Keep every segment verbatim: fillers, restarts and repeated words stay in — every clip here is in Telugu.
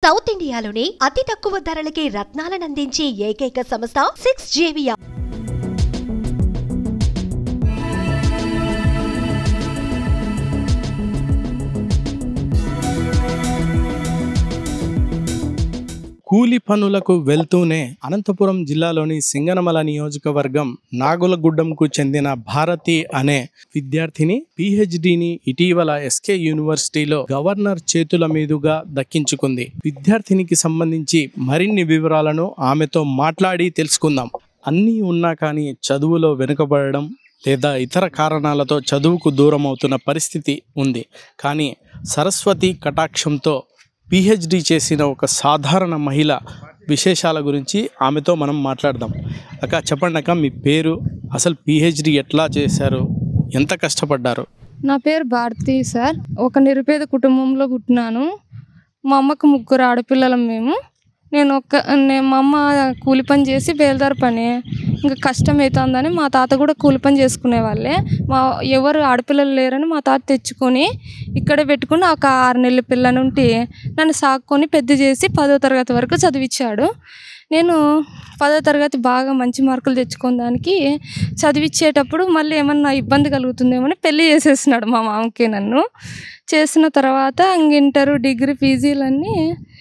సౌత్ ఇండియాలోనే అతి తక్కువ ధరలకి రత్నాలను అందించే ఏకైక సంస్థ సిక్స్ జేవియా. కూలి పనులకు వెళ్తూనే అనంతపురం జిల్లాలోని సింగనమల నియోజకవర్గం నాగులగుడ్డంకు చెందిన భారతి అనే విద్యార్థిని పిహెచ్డిని ఇటీవల ఎస్కే యూనివర్సిటీలో గవర్నర్ చేతుల మీదుగా దక్కించుకుంది. విద్యార్థినికి సంబంధించి మరిన్ని వివరాలను ఆమెతో మాట్లాడి తెలుసుకుందాం. అన్నీ ఉన్నా కానీ చదువులో వెనుకబడడం లేదా ఇతర కారణాలతో చదువుకు దూరం అవుతున్న పరిస్థితి ఉంది. కానీ సరస్వతి కటాక్షంతో పిహెచ్డి చేసిన ఒక సాధారణ మహిళ విశేషాల గురించి ఆమెతో మనం మాట్లాడదాం. అక్క చెప్పండి అక్క, మీ పేరు, అసలు పిహెచ్డి ఎట్లా చేశారు, ఎంత కష్టపడ్డారు? నా పేరు భారతి సార్. ఒక నిరుపేద కుటుంబంలో పుట్టినాను. మా అమ్మకు ముగ్గురు ఆడపిల్లలం మేము. నేను ఒక నేను మా అమ్మ కూలి పని చేసి బేల్దారి పని ఇంకా కష్టం అవుతుందని మా తాత కూడా కూలి పని చేసుకునే వాళ్ళే. మా ఎవరు ఆడపిల్లలు లేరని మా తాత తెచ్చుకొని ఇక్కడే పెట్టుకుని ఒక ఆరు నెలల పిల్లనుంటి నన్ను సాక్కొని పెద్ద చేసి పదో తరగతి వరకు చదివించాడు. నేను పదో తరగతి బాగా మంచి మార్కులు తెచ్చుకున్న దానికి చదివించేటప్పుడు మళ్ళీ ఏమన్నా ఇబ్బంది కలుగుతుందేమని పెళ్ళి చేసేసినాడు మా మామకి. నన్ను చేసిన తర్వాత ఇంక ఇంటర్ డిగ్రీ పీజీలన్నీ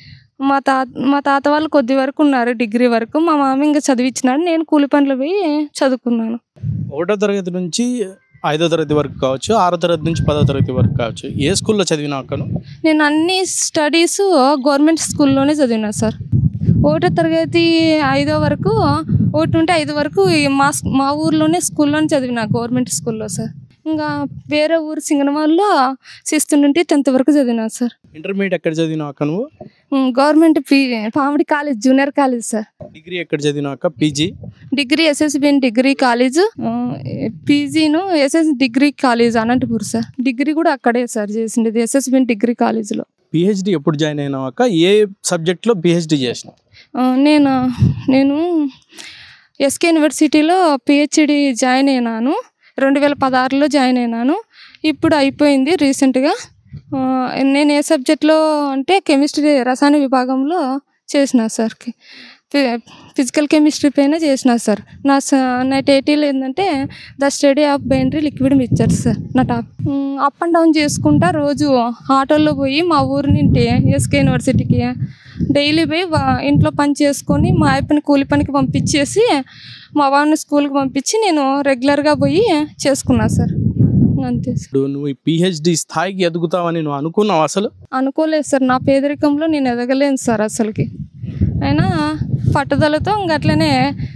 మా తాత మా తాత వాళ్ళు కొద్ది వరకు ఉన్నారు, డిగ్రీ వరకు. మా మామ ఇంకా చదివించినాడు, నేను కూలి పనులు పోయి చదువుకున్నాను. ఒకటో తరగతి నుంచి ఐదో తరగతి వరకు కావచ్చు, ఆరో తరగతి నుంచి పదో తరగతి వరకు కావచ్చు. ఏ స్కూల్లో చదివినా అక్కను? నేను అన్ని స్టడీస్ గవర్నమెంట్ స్కూల్లోనే చదివినా సార్. ఒకటో తరగతి ఐదో వరకు ఒకటి నుండి ఐదు వరకు మా మా ఊర్లోనే స్కూల్లోనే చదివినా, గవర్నమెంట్ స్కూల్లో సార్. ఇంకా వేరే ఊరు సింగనమల్లో సిక్స్త్ నుండి టెన్త్ వరకు చదివినా సార్. ఇంటర్మీడియట్ ఎక్కడ చదివినావు అక్క నువ్వు? Government P Pamidi college, junior college sir. Degree ఎక్కడ చదివినావు అక్క? PG degree SSBN degree college, పీజీను SS degree college Anantapur sir. Degree కూడా అక్కడే సార్ చేసిండేది, ఎస్ఎస్బిఎన్ డిగ్రీ కాలేజ్లో. పిహెచ్డి ఎప్పుడు జాయిన్ అయినావు అక్క? ఏ సబ్జెక్ట్లో పిహెచ్డి చేసినావు? నేను నేను ఎస్కే యూనివర్సిటీలో పిహెచ్డి జాయిన్ అయినాను. రెండు వేల పదహారులో జాయిన్ అయినాను. ఇప్పుడు అయిపోయింది రీసెంట్గా. నేను ఏ సబ్జెక్ట్లో అంటే కెమిస్ట్రీ రసాయన విభాగంలో చేసిన సార్. ఫిజికల్ కెమిస్ట్రీ పైన చేసిన సార్. నా నా టైటిల్ ఏంటంటే the study of binary liquid mixtures sir నా టాప్. అప్ అండ్ డౌన్ చేసుకుంటా రోజు ఆటోలో పోయి మా ఊరి నుండి ఎస్కే యూనివర్సిటీకి డైలీ పోయి ఇంట్లో పని చేసుకొని మా ఆయప్పని కూలి పనికి పంపించేసి మా వాడిని స్కూల్కి పంపించి నేను రెగ్యులర్గా పోయి చేసుకున్నా సార్. అంతే సార్. నువ్వు పిహెచ్డి స్థాయికి ఎదుగుతావని నువ్వు అనుకున్నావు? అసలు అనుకోలేదు సార్. నా పేదరికంలో నేను ఎదగలేను సార్ అసలుకి. అయినా పట్టుదలతో ఇంకట్లనే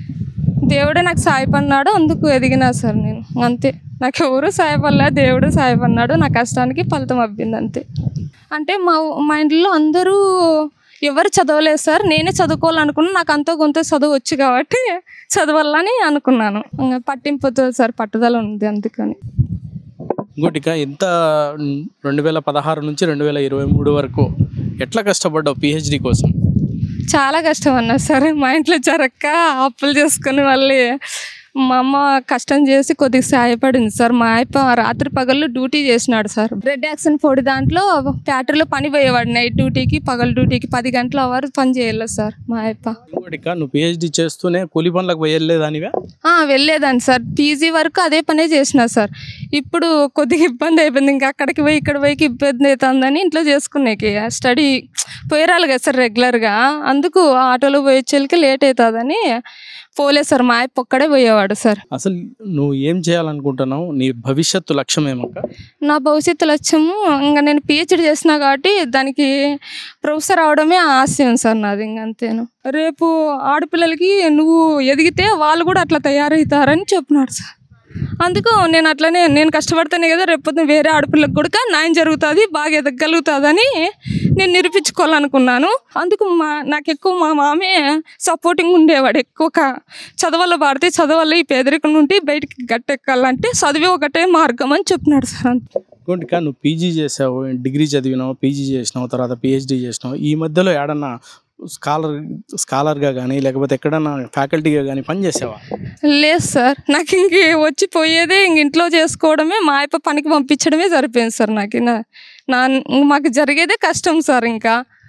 దేవుడే నాకు సాయపడినాడు, అందుకు ఎదిగినా సార్ నేను. అంతే, నాకు ఎవరు సాయపడలే, దేవుడు సాయపడినాడు, నా కష్టానికి ఫలితం అబ్బింది అంతే. అంటే మా మా ఇంట్లో అందరూ ఎవరు చదవలేదు సార్, నేనే చదువుకోవాలనుకున్నాను. నాకు అంతో కొంత చదువు వచ్చు కాబట్టి చదవాలని అనుకున్నాను. పట్టింపుతో సార్ పట్టుదల ఉంది అందుకని. ఇంకోటిక ఎంత రెండు వేల పదహారు నుంచి రెండు వేల ఇరవై మూడు వరకు ఎట్లా కష్టపడ్డావు పిహెచ్డి కోసం? చాలా కష్టం అన్నా సార్. మా ఇంట్లో జరక్క అప్పులు చేసుకుని మళ్ళీ మా అమ్మ కష్టం చేసి కొద్దిగా సహాయపడింది సార్. మా అయ్యప్ప రాత్రి పగళ్ళు డ్యూటీ చేసినాడు సార్. బ్రెడ్ యాక్షన్ పొడి దాంట్లో ఫ్యాక్టరీలో పని పోయేవాడు. నైట్ డ్యూటీకి పగలు డ్యూటీకి పది గంటల అవర్ పని చేయాలి సార్ మా అయ్యప్ప. నువ్వు పిహెచ్డి చేస్తూనే కూలి పనులకు వెళ్ళలేదానివా? వెళ్ళేదాన్ని సార్. పీజీ వరకు అదే పనే చేసిన సార్. ఇప్పుడు కొద్దిగా ఇబ్బంది అయిపోయింది, ఇంకా అక్కడికి పోయి ఇక్కడ పోయికి ఇబ్బంది అవుతుందని ఇంట్లో చేసుకునేకి స్టడీ పోయిరాలి కదా సార్ రెగ్యులర్గా. అందుకు ఆటోలో పోయేకి లేట్ అవుతుందని పోలే సార్. మా అయ్యప్ప ఒక్కడే పోయేవాడు సార్. అసలు నువ్వు ఏం చేయాలనుకుంటున్నావు? నీ భవిష్యత్తు లక్ష్యం ఏమక్క? నా భవిష్యత్తు లక్ష్యము ఇంకా నేను పిహెచ్డి చేసినా కాబట్టి దానికి ప్రొఫెసర్ అవడమే ఆశయం సార్ నాది. ఇంక అంతేను. రేపు ఆడపిల్లలకి నువ్వు ఎదిగితే వాళ్ళు కూడా అట్లా తయారవుతారని చెప్పినాడు సార్. అందుకు నేను అట్లనే నేను కష్టపడితేనే కదా రేపు వేరే ఆడపిల్లకి కూడా న్యాయం జరుగుతుంది, బాగా ఎదగలుగుతుందని నేను నిరూపించుకోవాలనుకున్నాను. అందుకు మా నాకు ఎక్కువ మా మామే సపోర్టింగ్ ఉండేవాడు. ఎక్కువ చదవల్లో పాడితే చదవల్లో ఈ పేదరికం నుండి బయటికి గట్టెక్కాలంటే చదివే ఒకటే మార్గం అని చెప్పినాడు సార్. ఇంకోటికా నువ్వు పీజీ చేసావు, డిగ్రీ చదివినావు, పీజీ చేసినావు, తర్వాత పిహెచ్డి చేసినావు. ఈ మధ్యలో ఏడన్నా స్కాలర్ స్కాలర్గా కానీ లేకపోతే ఎక్కడన్నా ఫ్యాకల్టీగా కానీ పని చేసావా? లేదు సార్. నాకు ఇంక వచ్చి పోయేదే ఇంక ఇంట్లో చేసుకోవడమే, మా అయ్యప్ప పనికి పంపించడమే సరిపోయింది సార్. నాకు నా మాకు జరిగేదే కష్టం సార్. ఇంకా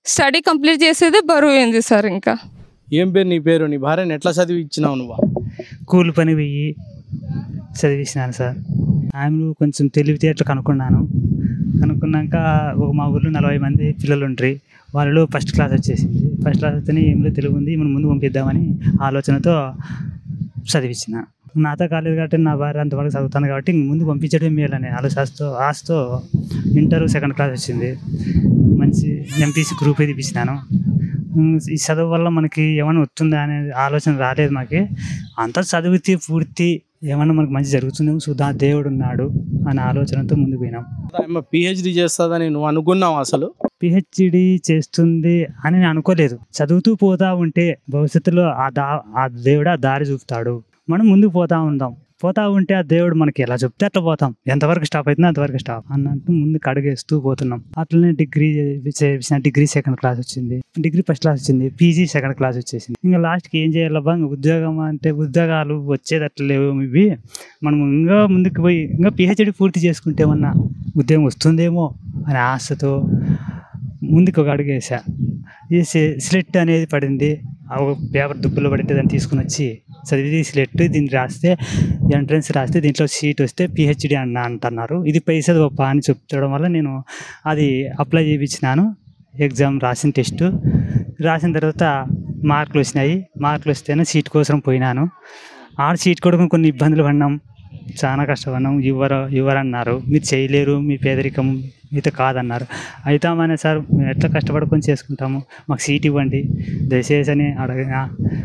స్టడీ కంప్లీట్ చేసేదే బరువు అయింది సార్. ఇంకా ఏం పేరు నీ పేరు? నీ భార్యను ఎట్లా చదివి ఇచ్చినావు నువ్వు? కూలి పని పోయి చదివించినాను సార్. ఆమెను కొంచెం తెలివితేటలు కనుక్కున్నాను. కనుక్కున్నాక ఒక మా ఊళ్ళో నలభై మంది పిల్లలు ఉంటారు. వాళ్ళు ఫస్ట్ క్లాస్ వచ్చేసింది. ఫస్ట్ క్లాస్ వస్తేనే ఏమిలో తెలుగు ఉంది, మనం ముందు పంపిద్దామని ఆలోచనతో చదివించిన. నాతో కాలేదు కాబట్టి నా భార్య అంతవరకు చదువుతాను కాబట్టి ముందు పంపించడం మేలు అని ఆలోచనతో ఆశతో ఇంటర్ సెకండ్ క్లాస్ వచ్చింది. మంచి ఎంపీసీ గ్రూప్ తీపించినాను. ఈ చదువు వల్ల మనకి ఏమైనా వస్తుందా అనే ఆలోచన రాలేదు మాకు. అంతా చదివితే పూర్తి ఏమన్నా మనకు మంచి జరుగుతుందేమో చూద్దాం, దేవుడు ఉన్నాడు అనే ఆలోచనతో ముందుకు పోయినాం. పిహెచ్డి చేస్తుందని నువ్వు అనుకున్నావు? అసలు పిహెచ్డి చేస్తుంది అని నేను అనుకోలేదు. చదువుతూ పోతా ఉంటే భవిష్యత్తులో ఆ దా ఆ దేవుడు ఆ దారి చూపుతాడు. మనం ముందుకు పోతా ఉందాం. పోతా ఉంటే ఆ దేవుడు మనకి ఎలా చెప్తే అట్లా పోతాం. ఎంతవరకు స్టాప్ అవుతుందో అంతవరకు స్టాప్ అన్నట్టు ముందుకు అడుగేస్తూ పోతున్నాం. అట్లనే డిగ్రీ చేసిన డిగ్రీ సెకండ్ క్లాస్ వచ్చింది, డిగ్రీ ఫస్ట్ క్లాస్ వచ్చింది, పీజీ సెకండ్ క్లాస్ వచ్చేసింది. ఇంకా లాస్ట్కి ఏం చేయాలబ్బా, ఇంకా ఉద్యోగం అంటే ఉద్యోగాలు వచ్చేది అట్లా లేవు ఇవి. మనం ఇంకా ముందుకు పోయి ఇంకా పిహెచ్డి పూర్తి చేసుకుంటే ఏమన్నా ఉద్యోగం వస్తుందేమో అనే ఆశతో ముందుకు ఒక అడుగు వేసా. వేసి స్లెట్ అనేది పడింది. ఒక పేపర్ దుబ్బులో పడితే దాన్ని తీసుకుని వచ్చి చదివి స్లెట్ దీన్ని రాస్తే ఎంట్రన్స్ రాస్తే దీంట్లో సీట్ వస్తే పిహెచ్డి అన్న అంటున్నారు. ఇది పైసా గొప్ప అని చెప్తడం వల్ల నేను అది అప్లై చేయించినాను. ఎగ్జామ్ రాసిన టెస్ట్ రాసిన తర్వాత మార్కులు వచ్చినాయి. మార్కులు వస్తేనే సీట్ కోసం పోయినాను. ఆడ సీట్ కూడా కొన్ని ఇబ్బందులు పడినాం, చాలా కష్టపడినాం. ఇవ్వరు ఇవ్వరన్నారు, మీరు చేయలేరు, మీ పేదరికం మీతో కాదన్నారు. అవుతామనే సార్ మేము ఎట్లా కష్టపడుకొని చేసుకుంటాము, మాకు సీట్ ఇవ్వండి దయచేసి అని అడగగా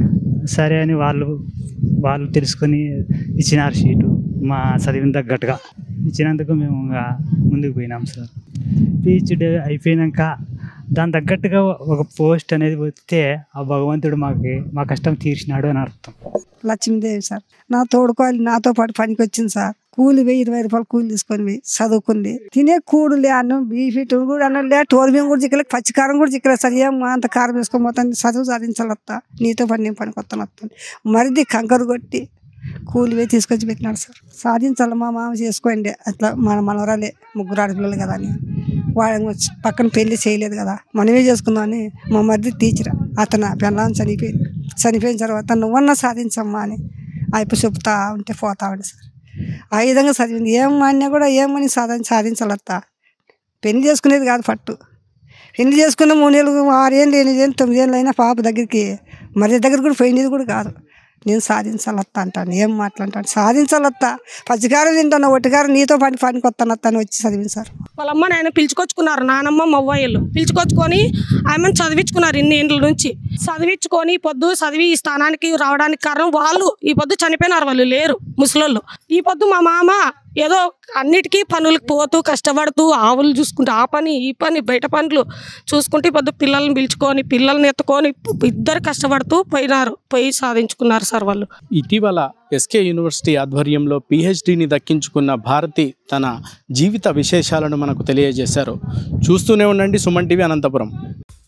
సరే అని వాళ్ళు వాళ్ళు తెలుసుకొని ఇచ్చినారు సీటు. మా చదివిన తగ్గట్టుగా ఇచ్చినందుకు మేము ఇంకా ముందుకు పోయినాం సార్. పిహెచ్డి అయిపోయినాక దాని తగ్గట్టుగా ఒక పోస్ట్ అనేది వస్తే ఆ భగవంతుడు మాకు మా కష్టం తీర్చినాడు అని అర్థం. లక్ష్మీదేవి సార్ నా తోడుకోవాలి, నాతో పాటు పనికి వచ్చింది సార్. కూలి వెయ్యి ఇరవై రూపాయలు కూలి తీసుకొని పోయి చదువుకుంది. తినే కూడు లే అన్నం బీఫీట్ కూడా అన్నం లే, టోర్బియం కూడా చిక్కలేదు, పచ్చికారం కూడా చిక్కలేదు సార్. ఏం అంత కారం వేసుకొని పోతాను, చదువు సాధించాలత్తా, నీతో పని నేను పనికి వస్తాను వస్తాను. మరిది కంకరు కొట్టి కూలి పోయి తీసుకొచ్చి పెట్టినాడు సార్. సాధించాలి మా మామ చేసుకోండి అట్లా, మన మనవరాలే ముగ్గురు ఆడపిల్లలు కదా అని వాళ్ళని వచ్చి పక్కన పెళ్లి చేయలేదు కదా, మనమే చేసుకుందామని మా మరిది టీచర్ అతను పెళ్ళాన్ని చనిపోయింది. చనిపోయిన తర్వాత నువ్వన్నా సాధించమ్మా అని అయిపో చెప్తా ఉంటే పోతా ఉండే సార్. ఆ విధంగా చదివింది. ఏమన్నా కూడా ఏమని సాధన సాధించాలత్తా, పెళ్లి చేసుకునేది కాదు పట్టు. పెళ్లి చేసుకున్న మూడు నెలలు ఆరేళ్ళు ఎనిమిది ఏళ్ళు తొమ్మిది ఏళ్ళు అయినా పాప దగ్గరికి మరి దగ్గర కూడా పోయినది కూడా కాదు. నేను సాధించాలత్తా అంటాను, ఏం మాట్లాంటాను, సాధించాలత్తా, పచ్చికారం తింటాను, ఒట్టికారం నీతో పని పనికి వస్తానత్తా అని వచ్చి చదివింది సార్. వాళ్ళ అమ్మ నాయన పిలుచుకొచ్చుకున్నారు, నానమ్మ మవ్వయ్యలు పిలుచుకొచ్చుకొని ఆమెను చదివించుకున్నారు. ఇన్ని ఏళ్ళ నుంచి చదివించుకొని ఈ పొద్దు చదివి ఈ స్థానానికి రావడానికి కారణం వాళ్ళు. ఈ పొద్దు చనిపోయినారు, వాళ్ళు లేరు ముసలోళ్ళు. ఈ పొద్దు మా మామ ఏదో అన్నిటికీ పనులకు పోతూ కష్టపడుతూ ఆవులు చూసుకుంటూ ఆ పని ఈ పని బయట పనులు చూసుకుంటూ ఈ పొద్దు పిల్లల్ని పిలుచుకొని పిల్లల్ని ఎత్తుకొని ఇద్దరు కష్టపడుతూ పోయినారు, పోయి సాధించుకున్నారు సార్ వాళ్ళు. ఇటీవల ఎస్కే యూనివర్సిటీ ఆధ్వర్యంలో పిహెచ్డిని దక్కించుకున్న భారతి తన జీవిత విశేషాలను మనకు తెలియజేశారు. చూస్తూనే ఉండండి సుమన్ టీవీ అనంతపురం.